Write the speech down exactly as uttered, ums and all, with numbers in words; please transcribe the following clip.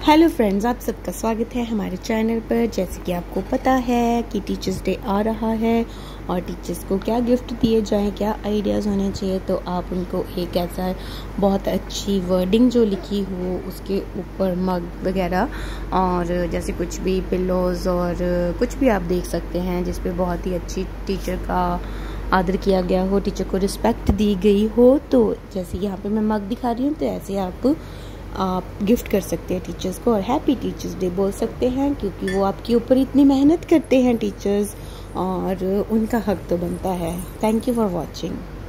Hello friends, आप सबका स्वागत है हमारे चैनल पर। जैसे कि आपको पता है कि टीचर्स डे आ रहा है और टीचर्स को क्या गिफ्ट दिए जाएं, क्या आइडियाज़ होने चाहिए, तो आप उनको एक ऐसा बहुत अच्छी वर्डिंग जो लिखी हो उसके ऊपर मग वगैरह और जैसे कुछ भी पिलोज़ और कुछ भी आप देख सकते हैं जिस पे बहुत ही अच्छी टीचर का आदर किया गया हो, टीचर को रिस्पेक्ट दी गई हो। तो जैसे यहाँ पे मैं मग दिखा रही हूँ, तो ऐसे आप आप गिफ्ट कर सकते हैं टीचर्स को और हैप्पी टीचर्स डे बोल सकते हैं, क्योंकि वो आपके ऊपर इतनी मेहनत करते हैं टीचर्स, और उनका हक तो बनता है। Thank you for watching.